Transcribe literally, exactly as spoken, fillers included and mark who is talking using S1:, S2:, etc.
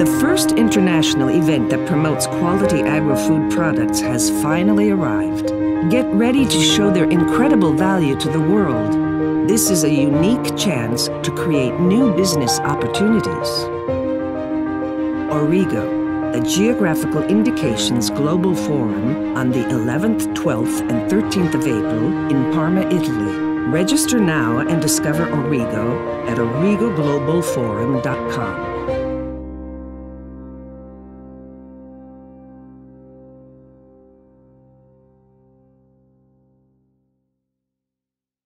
S1: The first international event that promotes quality agri-food products has finally arrived. Get ready to show their incredible value to the world. This is a unique chance to create new business opportunities. ORIGO, a Geographical Indications Global Forum on the eleventh, twelfth, and thirteenth of April in Parma, Italy. Register now and discover ORIGO at origo global forum dot com.